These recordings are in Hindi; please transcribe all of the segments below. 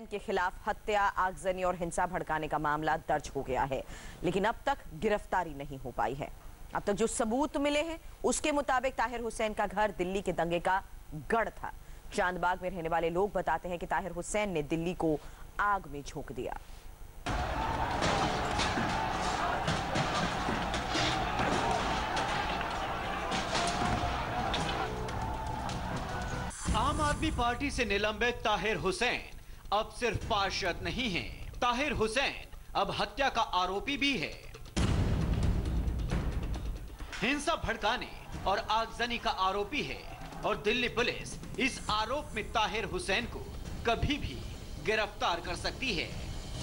हुसैन के खिलाफ हत्या, आगजनी और हिंसा भड़काने का मामला दर्ज हो गया है, लेकिन अब तक गिरफ्तारी नहीं हो पाई है। अब तक जो सबूत मिले हैं उसके मुताबिक ताहिर हुसैन का घर दिल्ली के दंगे का गढ़ था। चांदबाग में रहने वाले लोग बताते हैं कि ताहिर हुसैन ने दिल्ली को आग में झोंक दिया। आम आदमी पार्टी से निलंबित ताहिर हुसैन अब सिर्फ पार्षद नहीं हैं। ताहिर हुसैन अब हत्या का आरोपी भी है। हिंसा भड़काने और आगजनी का आरोपी है और दिल्ली पुलिस इस आरोप में ताहिर हुसैन को कभी भी गिरफ्तार कर सकती है।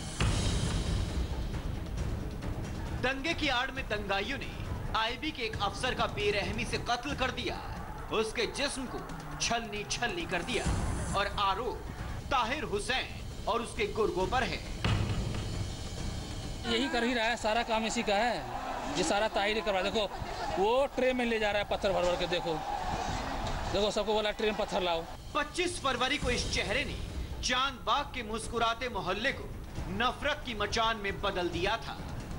दंगे की आड़ में दंगाइयों ने आईबी के एक अफसर का बेरहमी से कत्ल कर दिया, उसके जिस्म को छलनी छलनी कर दिया और आरोप ताहिर हुसैन और उसके गुर्गों पर है। यही कर ही रहा है, सारा काम इसी का है, ये सारा ताहिर ही करवा। देखो वो ट्रेन में ले जा रहा है पत्थर भर भर के, देखो सबको बोला ट्रेन पत्थर लाओ। 25 फरवरी को इस चेहरे ने चांदबाग के मुस्कुराते मोहल्ले को नफरत की मचान में बदल दिया था।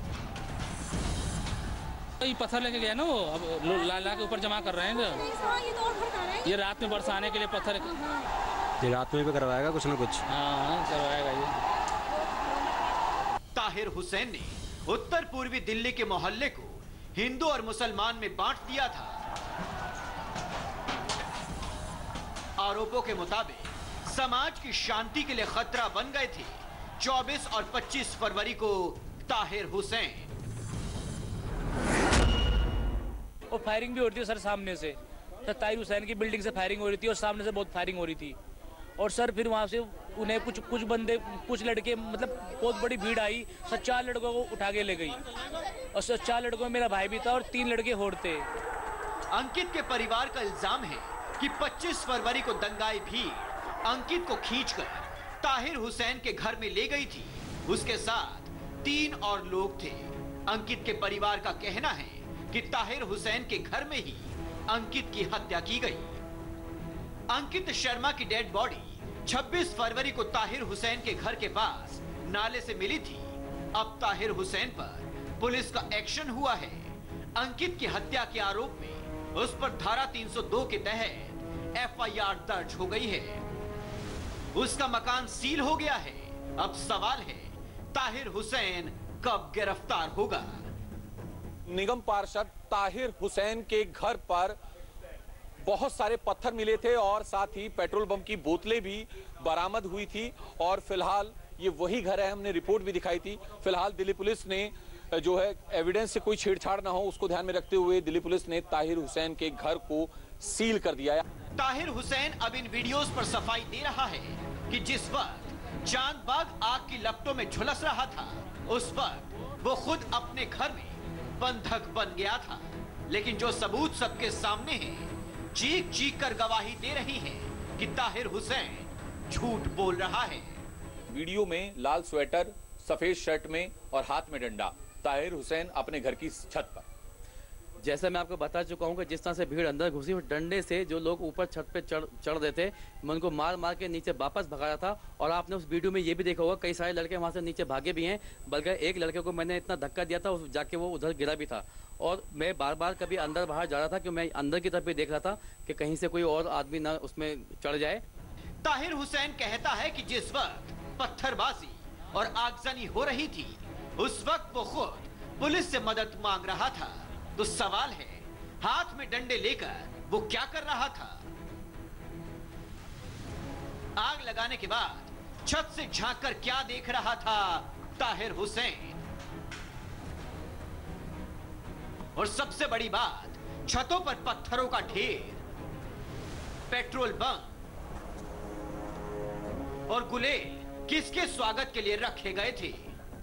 ये पत्थर लेके गया ना वो, अब ला के ऊपर जमा कर रहे हैं। ये रात में बरसाने के लिए पत्थर, ये रात में भी करवाएगा कुछ ना कुछ। हाँ करवाएगा ये। ताहिर हुसैन ने उत्तर पूर्वी दिल्ली के मोहल्ले को हिंदू और मुसलमान में बांट दिया था। आरोपों के मुताबिक समाज की शांति के लिए खतरा बन गए थे 24 और 25 फरवरी को ताहिर हुसैन। और फायरिंग भी हो रही थी सर सामने से, तो ताहिर हुसैन की बिल्डिंग से फायरिंग हो रही थी और सामने से बहुत फायरिंग हो रही थी। और सर फिर वहाँ से उन्हें कुछ बंदे, कुछ लड़के, मतलब बहुत बड़ी भीड़ आई, 4 लड़कों को उठा के ले गई और 4 लड़कों में मेरा भाई भी था और 3 लड़के होड़ थे। अंकित के परिवार का इल्जाम है कि 25 फरवरी को दंगाई भीड़ अंकित को खींचकर ताहिर हुसैन के घर में ले गई थी। उसके साथ 3 और लोग थे। अंकित के परिवार का कहना है कि ताहिर हुसैन के घर में ही अंकित की हत्या की गई। अंकित शर्मा की डेड बॉडी 26 फरवरी को ताहिर हुसैन के घर के पास नाले से मिली थी। अब ताहिर हुसैन पर पुलिस का एक्शन हुआ है। अंकित की हत्या के आरोप में उस पर धारा 302 के तहत एफआईआर दर्ज हो गई है। उसका मकान सील हो गया है। अब सवाल है ताहिर हुसैन कब गिरफ्तार होगा। निगम पार्षद ताहिर हुसैन के घर पर बहुत सारे पत्थर मिले थे और साथ ही पेट्रोल बम की बोतलें भी बरामद हुई थी और फिलहाल ये वही घर है, हमने रिपोर्ट भी दिखाई थी। फिलहाल दिल्ली पुलिस ने जो है एविडेंस से कोई छेड़छाड़ ना हो उसको ध्यान में रखते हुए दिल्ली पुलिस ने ताहिर हुसैन के घर को सील कर दिया है। ताहिर हुसैन अब इन वीडियोस पर सफाई दे रहा है कि जिस वक्त चांदबाग आग की लपटों में झुलस रहा था उस वक्त वो खुद अपने घर में बंधक बन गया था। लेकिन जो सबूत सबके सामने है, चीख चीख कर गवाही दे रही है कि ताहिर हुसैन झूठ बोल रहा है। वीडियो में लाल स्वेटर, सफेद शर्ट में और हाथ में डंडा, ताहिर हुसैन अपने घर की छत पर। जैसा मैं आपको बता चुका हूँ कि जिस तरह से भीड़ अंदर घुसी, वो डंडे से जो लोग ऊपर छत पे चढ़ देते, मैं उनको मार मार के नीचे वापस भगाया था। और आपने उस वीडियो में ये भी देखा होगा कई सारे लड़के वहाँ से नीचे भागे भी हैं, बल्कि एक लड़के को मैंने इतना धक्का दिया था जाके वो उधर गिरा भी था। और मैं बार बार कभी अंदर बाहर जा रहा था कि मैं अंदर की तरफ भी देख रहा था कि कहीं से कोई और आदमी ना उसमें चढ़ जाए। ताहिर हुसैन कहता है कि जिस वक्त पत्थरबाजी और आगजनी हो रही थी उस वक्त वो खुद पुलिस से मदद मांग रहा था। तो सवाल है हाथ में डंडे लेकर वो क्या कर रहा था। आग लगाने के बाद छत से झांककर क्या देख रहा था ताहिर हुसैन। और सबसे बड़ी बात, छतों पर पत्थरों का ढेर, पेट्रोल बम और गुलेल किसके स्वागत के लिए रखे गए थे।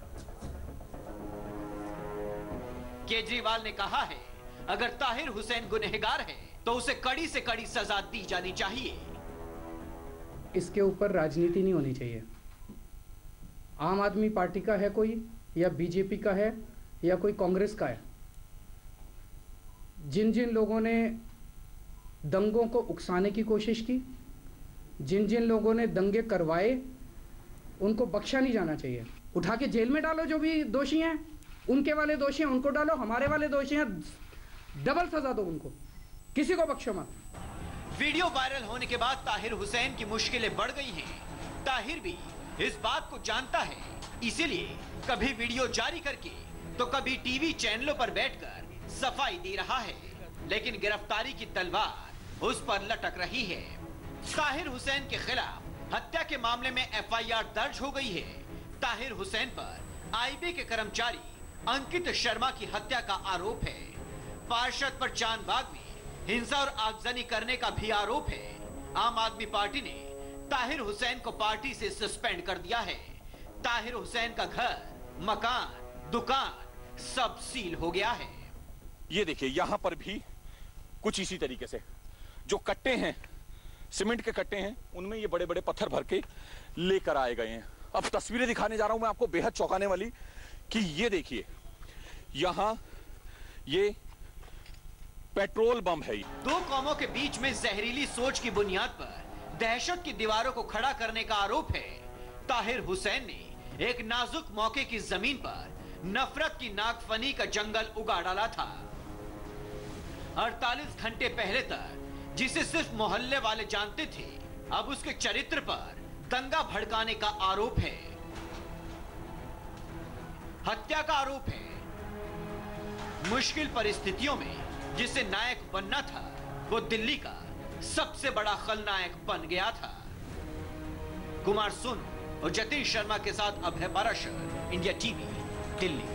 केजरीवाल ने कहा है अगर ताहिर हुसैन गुनहगार है तो उसे कड़ी से कड़ी सजा दी जानी चाहिए। इसके ऊपर राजनीति नहीं होनी चाहिए। आम आदमी पार्टी का है कोई, या बीजेपी का है, या कोई कांग्रेस का है, जिन जिन लोगों ने दंगों को उकसाने की कोशिश की, जिन जिन लोगों ने दंगे करवाए, उनको बख्शा नहीं जाना चाहिए। उठा के जेल में डालो, जो भी दोषी हैं, उनके वाले दोषी हैं उनको डालो, हमारे वाले दोषी हैं डबल सजा दो उनको, किसी को बख्शो मत। वीडियो वायरल होने के बाद ताहिर हुसैन की मुश्किलें बढ़ गई हैं। ताहिर भी इस बात को जानता है, इसीलिए कभी वीडियो जारी करके तो कभी टीवी चैनलों पर बैठकर सफाई दे रहा है, लेकिन गिरफ्तारी की तलवार उस पर लटक रही है। ताहिर हुसैन के खिलाफ हत्या के मामले में एफआईआर दर्ज हो गई है। ताहिर हुसैन पर आईबी के कर्मचारी अंकित शर्मा की हत्या का आरोप है। पार्षद पर चांदबाग में हिंसा और आगजनी करने का भी आरोप है। आम आदमी पार्टी ने ताहिर हुसैन को पार्टी से सस्पेंड कर दिया है। ताहिर हुसैन का घर, मकान, दुकान सब सील हो गया है। ये देखिए, यहां पर भी कुछ इसी तरीके से जो कट्टे हैं, सीमेंट के कट्टे हैं, उनमें ये बड़े बड़े पत्थर भर के लेकर आए गए हैं। अब तस्वीरें दिखाने जा रहा हूं मैं आपको बेहद चौंकाने वाली, कि ये देखिए यहां ये पेट्रोल बम है। दो कौमों के बीच में जहरीली सोच की बुनियाद पर दहशत की दीवारों को खड़ा करने का आरोप है। ताहिर हुसैन ने एक नाजुक मौके की जमीन पर नफरत की नागफनी का जंगल उगा डाला था। 48 घंटे पहले तक जिसे सिर्फ मोहल्ले वाले जानते थे, अब उसके चरित्र पर दंगा भड़काने का आरोप है, हत्या का आरोप है। मुश्किल परिस्थितियों में जिसे नायक बनना था, वो दिल्ली का सबसे बड़ा खलनायक बन गया था। कुमार सोनू और जतिन शर्मा के साथ अभय पाराशर, इंडिया टीवी, दिल्ली।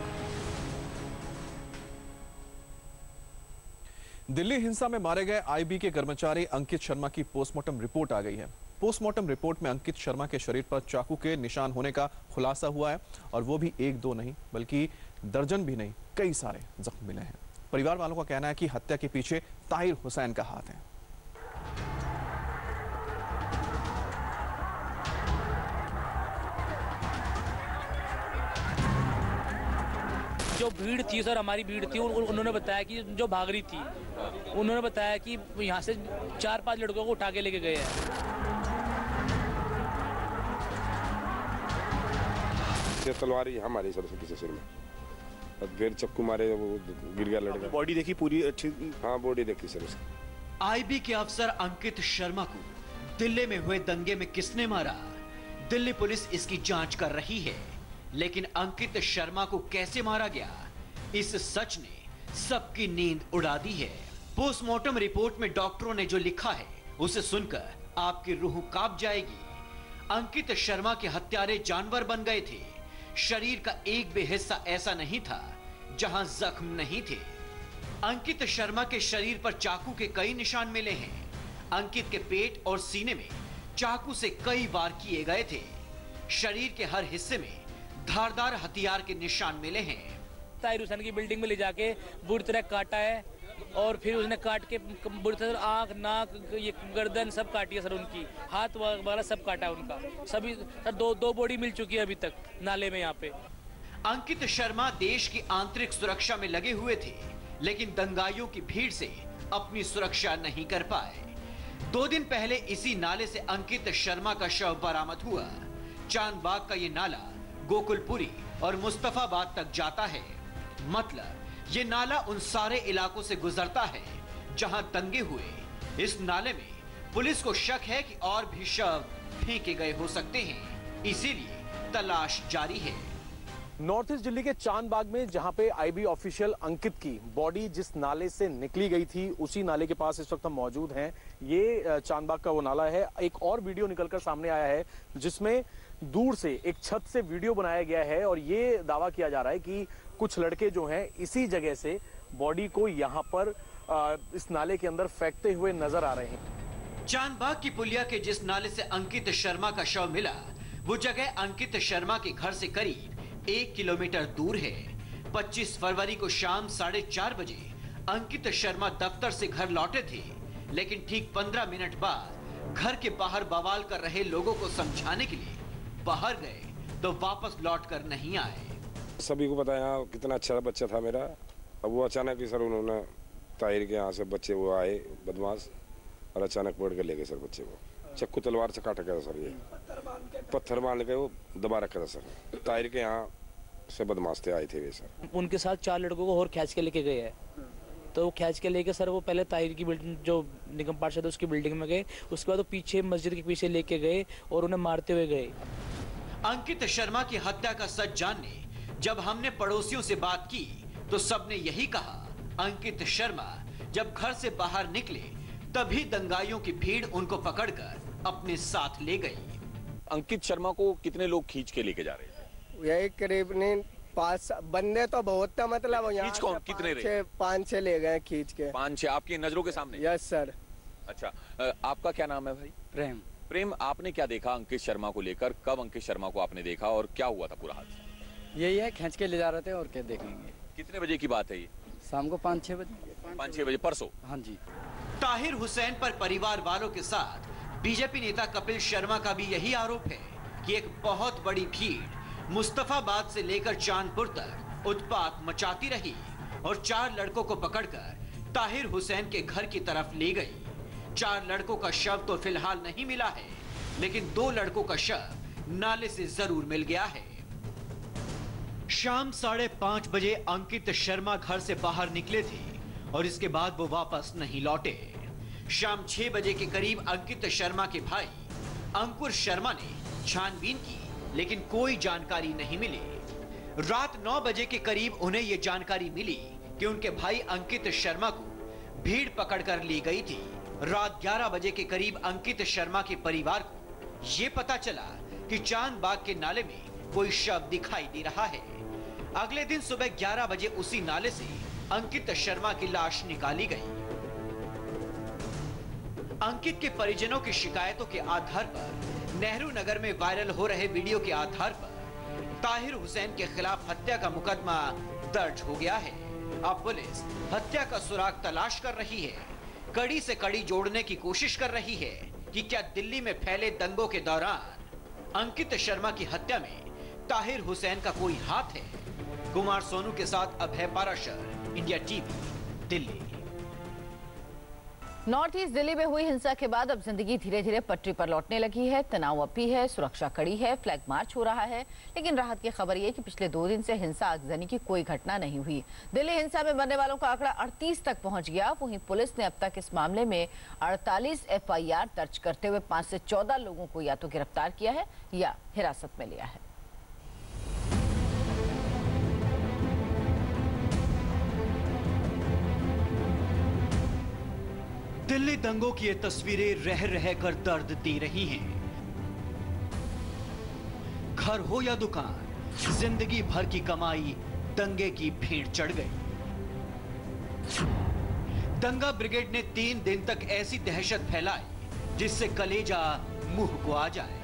दिल्ली हिंसा में मारे गए आईबी के कर्मचारी अंकित शर्मा की पोस्टमार्टम रिपोर्ट आ गई है। पोस्टमार्टम रिपोर्ट में अंकित शर्मा के शरीर पर चाकू के निशान होने का खुलासा हुआ है, और वो भी एक दो नहीं बल्कि दर्जन भी नहीं, कई सारे जख्म मिले हैं। परिवार वालों का कहना है कि हत्या के पीछे ताहिर हुसैन का हाथ है। जो भीड़ थी सर, हमारी भीड़ थी, उन्होंने बताया कि जो भाग रही थी, उन्होंने बताया कि यहाँ से 4-5 लड़कों को उठा के लेके गए हैं। ये तलवार यहाँ मारी सर किसी सिर में, फिर चक्कू मारे, वो गिर गया लड़का। बॉडी देखी पूरी अच्छी? हाँ, बॉडी देखी सर उसकी। आईबी के अफसर अंकित शर्मा को दिल्ली में हुए दंगे में किसने मारा? दिल्ली पुलिस इसकी जांच कर रही है, लेकिन अंकित शर्मा को कैसे मारा गया, इस सच ने सबकी नींद उड़ा दी है। पोस्टमार्टम रिपोर्ट में डॉक्टरों ने जो लिखा है, उसे सुनकर आपकी रूह कांप जाएगी। अंकित शर्मा के हत्यारे जानवर बन गए थे। शरीर का एक भी हिस्सा ऐसा नहीं था जहां जख्म नहीं थे। अंकित शर्मा के शरीर पर चाकू के कई निशान मिले हैं। अंकित के पेट और सीने में चाकू से कई वार किए गए थे। शरीर के हर हिस्से में धारदार हथियार के निशान मिले हैं। ताहिर हुसैन की बिल्डिंग में ले जाके बुरी तरह काटा है, और फिर उसने काट के बुरी तरह आंख, नाक, ये गर्दन सब काटी है सर, उनकी हाथ वगैरह सब काटा है उनका। सभी सर दो बॉडी मिल चुकी है अभी तक नाले में यहाँ पे। अंकित शर्मा देश की आंतरिक सुरक्षा में लगे हुए थे, लेकिन दंगाइयों की भीड़ से अपनी सुरक्षा नहीं कर पाए। 2 दिन पहले इसी नाले से अंकित शर्मा का शव बरामद हुआ। चांदबाग का ये नाला गोकुलपुरी और मुस्तफाबाद तक जाता है। मतलब ये नाला उन सारे इलाकों से गुजरता है जहां दंगे हुए। इस नाले में पुलिस को शक है कि और भी शव फेंके गए हो सकते हैं, इसीलिए तलाश जारी है। नॉर्थ ईस्ट दिल्ली के चांदबाग में जहां पे आईबी ऑफिशियल अंकित की बॉडी जिस नाले से निकली गई थी, उसी नाले के पास इस वक्त हम मौजूद हैं। ये चांदबाग का वो नाला है। एक और वीडियो निकलकर सामने आया है जिसमें दूर से एक छत से वीडियो बनाया गया है, और ये दावा किया जा रहा है कि कुछ लड़के जो हैं इसी जगह से बॉडी को यहाँ पर इस नाले के अंदर फेंकते हुए नजर आ रहे हैं। चांदबाग की पुलिया के जिस नाले से अंकित शर्मा का शव मिला, वो जगह अंकित शर्मा के घर से करीब 1 किलोमीटर दूर है। 25 फरवरी को शाम 4:30 बजे अंकित शर्मा दफ्तर से घर लौटे थे, लेकिन ठीक 15 मिनट बाद घर के बाहर बवाल कर रहे लोगों को समझाने के लिए बाहर गए तो वापस लौट कर नहीं आए। सभी को बताया कितना अच्छा बच्चा था मेरा। अब वो अचानक ही सर उन्होंने ताहिर के यहाँ से बच्चे वो आए बदमाश, और अचानक पकड़ कर ले गए सर बच्चे को। चक्कू तलवार से काटा गया था सर। ये पत्थर बांध के वो दबा रखा था सर। ताहिर के यहाँ से बदमाश थे आए थे वे सर। उनके साथ 4 लड़कों को और खींच के लेके गए हैं। तो वो खींच के लेके सर वो पहले ताहिर की बिल्डिंग जो निगम पार्षद है उसकी बिल्डिंग में गए, उसके बाद वो पीछे मस्जिद के पीछे लेके गए और उन्हें मारते हुए गए। अंकित शर्मा की हत्या का सच जानने जब हमने पड़ोसियों से बात की तो सबने यही कहा, अंकित शर्मा जब घर से बाहर निकले तभी दंगाइयों की भीड़ उनको पकड़कर अपने साथ ले गई। अंकित शर्मा को कितने लोग खींच के लेके जा रहे थे? यही करीब 5 बंदे तो बहुत था, मतलब खींच कौन कितने रहे? 5-6 ले गए खींच के। 5-6 आपकी नजरों के सामने? Yes sir. अच्छा, आपका क्या नाम है भाई? प्रेम। प्रेम, आपने क्या देखा अंकित शर्मा को लेकर? कब अंकित शर्मा को आपने देखा और क्या हुआ था पूरा हादसा? यही है, खींच के ले जा रहे थे और क्या देखेंगे। कितने बजे की बात है ये? शाम को 5-6 बजे। 5-6 बजे परसों? हाँ जी। ताहिर हुसैन पर परिवार वालों के साथ बीजेपी नेता कपिल शर्मा का भी यही आरोप है कि एक बहुत बड़ी भीड़ मुस्तफाबाद से लेकर चांदपुर तक उत्पात मचाती रही और 4 लड़कों को पकड़कर ताहिर हुसैन के घर की तरफ ले गई। 4 लड़कों का शव तो फिलहाल नहीं मिला है, लेकिन 2 लड़कों का शव नाले से जरूर मिल गया है। शाम 5:30 बजे अंकित शर्मा घर से बाहर निकले थे और इसके बाद वो वापस नहीं लौटे। शाम 6 बजे के करीब अंकित शर्मा के भाई अंकुर शर्मा ने छानबीन की, लेकिन कोई जानकारी नहीं मिली। रात 9 बजे के करीब उन्हें यह जानकारी मिली कि उनके भाई अंकित शर्मा को भीड़ पकड़कर ले गई थी। रात 11 बजे के करीब अंकित शर्मा के परिवार को यह पता चला कि चांदबाग के नाले में कोई शव दिखाई दे रहा है। अगले दिन सुबह 11 बजे उसी नाले से अंकित शर्मा की लाश निकाली गई। अंकित के परिजनों की शिकायतों के आधार पर नेहरू नगर में वायरल हो रहे वीडियो के आधार पर ताहिर हुसैन के खिलाफ हत्या का मुकदमा दर्ज हो गया है। अब पुलिस हत्या का सुराग तलाश कर रही है, कड़ी से कड़ी जोड़ने की कोशिश कर रही है कि क्या दिल्ली में फैले दंगों के दौरान अंकित शर्मा की हत्या में ताहिर हुसैन का कोई हाथ है। कुमार सोनू के साथ Abhay Parashar, India TV, Delhi. North east Delhi में हुई हिंसा के बाद अब जिंदगी धीरे धीरे पटरी पर लौटने लगी है। तनाव अब भी है, सुरक्षा कड़ी है, फ्लैग मार्च हो रहा है, लेकिन राहत की खबर यह कि पिछले 2 दिन से हिंसा आगजनी की कोई घटना नहीं हुई। दिल्ली हिंसा में मरने वालों का आंकड़ा 38 तक पहुंच गया। वहीं पुलिस ने अब तक इस मामले में 48 FIR दर्ज करते हुए 5 से 14 लोगों को या तो गिरफ्तार किया है या हिरासत में लिया है। दिल्ली दंगों की ये तस्वीरें रह रह कर दर्द दे रही हैं। घर हो या दुकान, जिंदगी भर की कमाई दंगे की भीड़ चढ़ गई। दंगा ब्रिगेड ने 3 दिन तक ऐसी दहशत फैलाई जिससे कलेजा मुंह को आ जाए।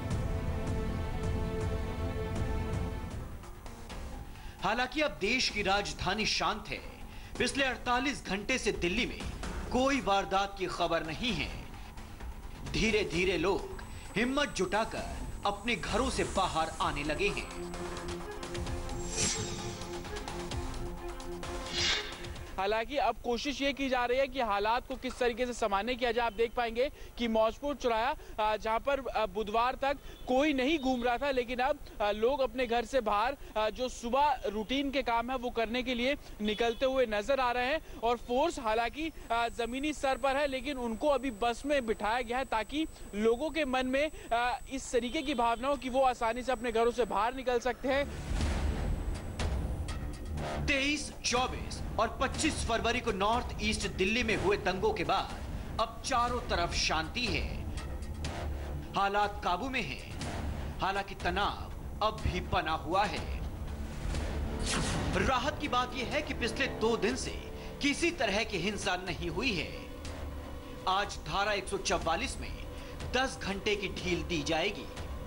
हालांकि अब देश की राजधानी शांत है। पिछले 48 घंटे से दिल्ली में कोई वारदात की खबर नहीं है। धीरे धीरे लोग हिम्मत जुटाकर अपने घरों से बाहर आने लगे हैं। हालांकि अब कोशिश ये की जा रही है कि हालात को किस तरीके से संभालने की। आप देख पाएंगे कि मौजपुर चौराहा जहां पर बुधवार तक कोई नहीं घूम रहा था, लेकिन अब लोग अपने घर से बाहर जो सुबह रूटीन के काम है वो करने के लिए निकलते हुए नजर आ रहे हैं। और फोर्स हालांकि जमीनी स्तर पर है, लेकिन उनको अभी बस में बिठाया गया है ताकि लोगों के मन में इस तरीके की भावना हो कि वो आसानी से अपने घरों से बाहर निकल सकते हैं। 23, 24 और 25 फरवरी को नॉर्थ ईस्ट दिल्ली में हुए दंगों के बाद अब चारों तरफ शांति है, हालात काबू में हैं। हालांकि तनाव अब भी बना हुआ है। राहत की बात यह है कि पिछले 2 दिन से किसी तरह की हिंसा नहीं हुई है। आज धारा 144 में 10 घंटे की ढील दी जाएगी।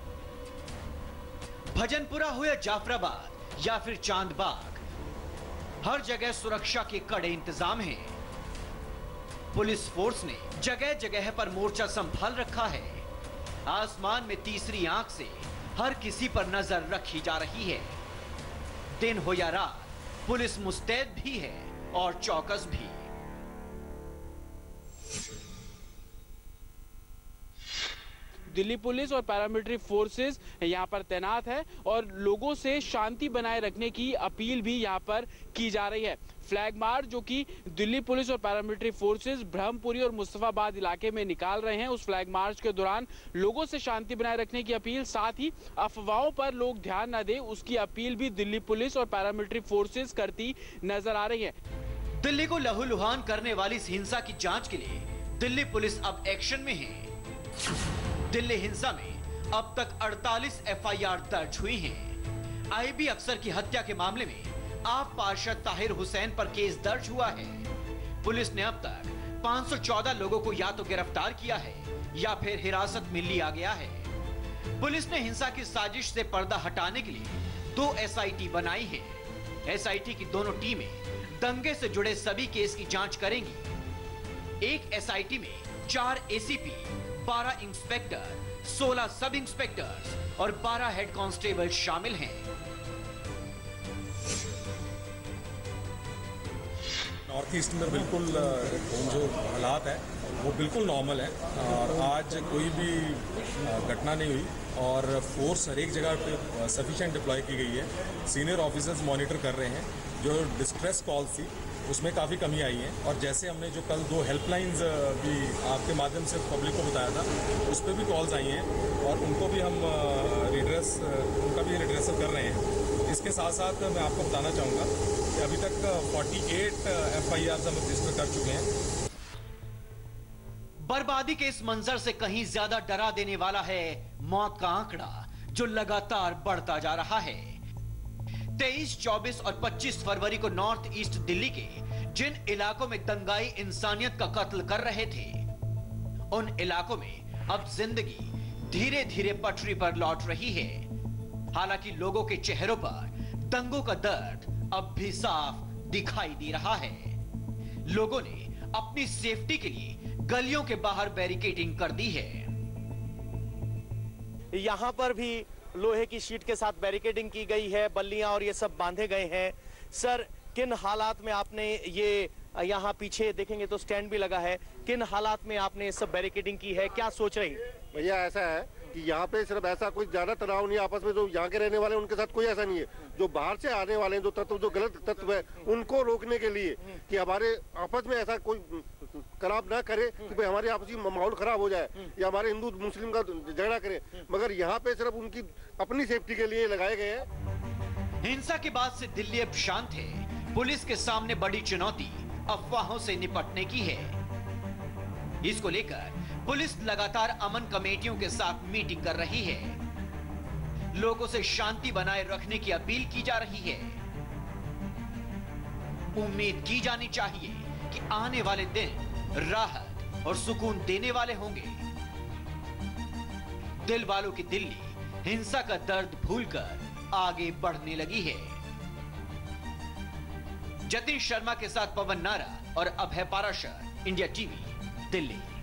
भजनपुरा हो या जाफराबाद या फिर चांदबाग, हर जगह सुरक्षा के कड़े इंतजाम हैं। पुलिस फोर्स ने जगह जगह पर मोर्चा संभाल रखा है। आसमान में तीसरी आंख से हर किसी पर नजर रखी जा रही है। दिन हो या रात, पुलिस मुस्तैद भी है और चौकस भी। दिल्ली पुलिस और पैरामिलिट्री फोर्सेस यहाँ पर तैनात है और लोगों से शांति बनाए रखने की अपील भी यहाँ पर की जा रही है। फ्लैग मार्च जो कि दिल्ली पुलिस और पैरामिलिट्री फोर्सेस ब्रह्मपुरी और मुस्तफाबाद इलाके में निकाल रहे हैं, उस फ्लैग मार्च के दौरान लोगों से शांति बनाए रखने की अपील, साथ ही अफवाहों पर लोग ध्यान न दें उसकी अपील भी दिल्ली पुलिस और पैरामिलिट्री फोर्सेस करती नजर आ रही है। दिल्ली को लहूलुहान करने वाली इस हिंसा की जांच के लिए दिल्ली पुलिस अब एक्शन में है। दिल्ली हिंसा में अब तक 48 एफआईआर दर्ज हुई हैं। आईबी अफसर की हत्या के मामले में आप पार्षद ताहिर हुसैन पर केस दर्ज हुआ है। पुलिस ने अब तक 514 लोगों को या तो गिरफ्तार किया है या फिर हिरासत में लिया गया है। पुलिस ने हिंसा की साजिश से पर्दा हटाने के लिए 2 एसआईटी बनाई है। एसआईटी की दोनों टीमें दंगे से जुड़े सभी केस की जांच करेंगी। एक एसआईटी में 4 एसीपी, 12 इंस्पेक्टर, 16 सब इंस्पेक्टर्स और 12 हेड कांस्टेबल शामिल हैं। नॉर्थ ईस्ट में बिल्कुल जो हालात है वो बिल्कुल नॉर्मल है और आज कोई भी घटना नहीं हुई और फोर्स हर एक जगह पे सफिशिएंट डिप्लॉय की गई है। सीनियर ऑफिसर्स मॉनिटर कर रहे हैं। जो डिस्ट्रेस कॉल्स थी उसमें काफ़ी कमी आई है और जैसे हमने जो कल 2 हेल्पलाइंस भी आपके माध्यम से पब्लिक को बताया था उस पर भी कॉल्स आई हैं और उनको भी हम उनका भी रिड्रेसल कर रहे हैं। इसके साथ साथ मैं आपको बताना चाहूँगा कि अभी तक 48 एफआईआर हम रजिस्टर कर चुके हैं। बर्बादी के इस मंजर से कहीं ज्यादा डरा देने वाला है मौत का आंकड़ा जो लगातार बढ़ता जा रहा है। 23, 24 और 25 फरवरी को नॉर्थ ईस्ट दिल्ली के जिन इलाकों में दंगाई इंसानियत का कत्ल कर रहे थे उन इलाकों में अब जिंदगी धीरे धीरे पटरी पर लौट रही है। हालांकि लोगों के चेहरों पर दंगों का दर्द अब भी साफ दिखाई दे रहा है। लोगों ने अपनी सेफ्टी के लिए गलियों के बाहर बैरिकेडिंग कर दी है। यहाँ पर भी लोहे की शीट के साथ बैरिकेडिंग की गई है, बल्लियां और ये सब बांधे गए हैं। सर, किन हालात में आपने ये यहाँ पीछे देखेंगे तो स्टैंड भी लगा है, किन हालात में आपने ये सब बैरिकेडिंग की है, क्या सोच रही? भैया ऐसा है कि यहाँ पे सिर्फ ऐसा कोई ज्यादा तनाव नहीं है आपस में। जो यहाँ के रहने वाले हैं उनके साथ कोई ऐसा नहीं है। जो बाहर से आने वाले हैं जो तत्व, जो गलत तत्व है, उनको रोकने के लिए कि हमारे आपस में ऐसा कोई खराब ना करे कि भाई हमारे आपसी माहौल खराब हो जाए या हमारे हिंदू मुस्लिम का झगड़ा करे, मगर यहाँ पे सिर्फ उनकी अपनी सेफ्टी के लिए लगाए गए हैं। हिंसा के बाद से दिल्ली अब शांत है। पुलिस के सामने बड़ी चुनौती अफवाहों से निपटने की है। इसको लेकर पुलिस लगातार अमन कमेटियों के साथ मीटिंग कर रही है। लोगों से शांति बनाए रखने की अपील की जा रही है। उम्मीद की जानी चाहिए कि आने वाले दिन राहत और सुकून देने वाले होंगे। दिल वालों की दिल्ली हिंसा का दर्द भूलकर आगे बढ़ने लगी है। जतिन शर्मा के साथ पवन नारा और अभय पाराशर, इंडिया टीवी, दिल्ली।